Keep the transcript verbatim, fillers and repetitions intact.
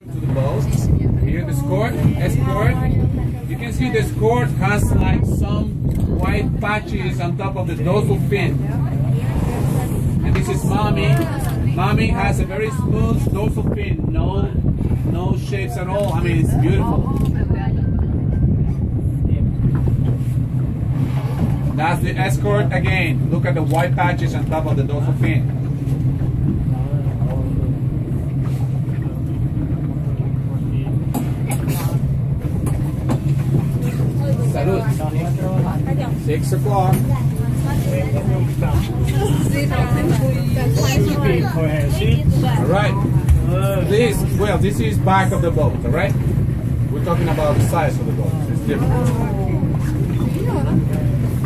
to the boat. Here the escort, escort. You can see the escort has like some white patches on top of the dorsal fin. And this is mommy. Mommy has a very smooth dorsal fin. No, no shapes at all. I mean, it's beautiful. That's the escort again. Look at the white patches on top of the dorsal fin. Salud. Six o'clock. All right. This, well, this is back of the boat. All right. We're talking about the size of the boat. It's different.